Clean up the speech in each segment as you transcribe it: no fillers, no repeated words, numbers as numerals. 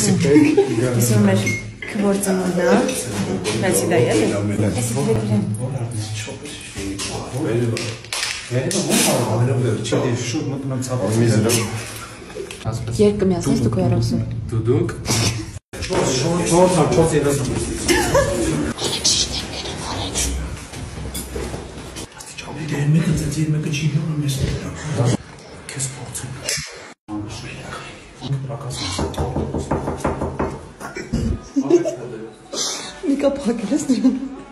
Իսկ մեր քվորձնունն է, հացի դա է։ Էսի դրեք իրեն։ Երկ կմիացնես դուք երոսում։ Դուդուկ։ Նիկա փակել ես նրան։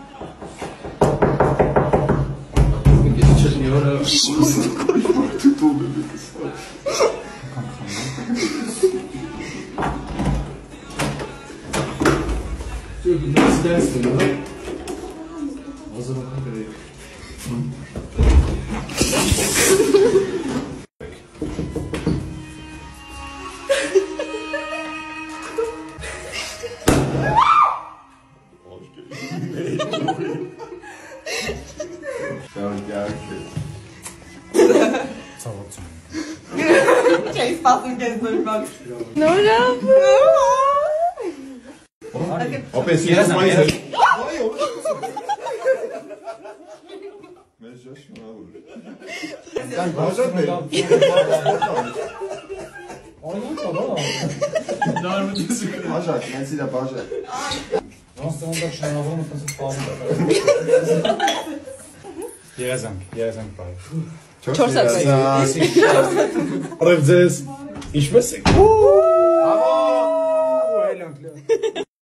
Չես սպասում կես նորմալ։ Նորավ։ Opēc երազանք։ Mēs esam augļi. Sen bažat beni. Bažat, mēs ir bažat. Երազանք բայ։ Չորսակայ։ Բարև ձեզ։ Ինչպե՞ս եք։ Բրավո։ Այլանք։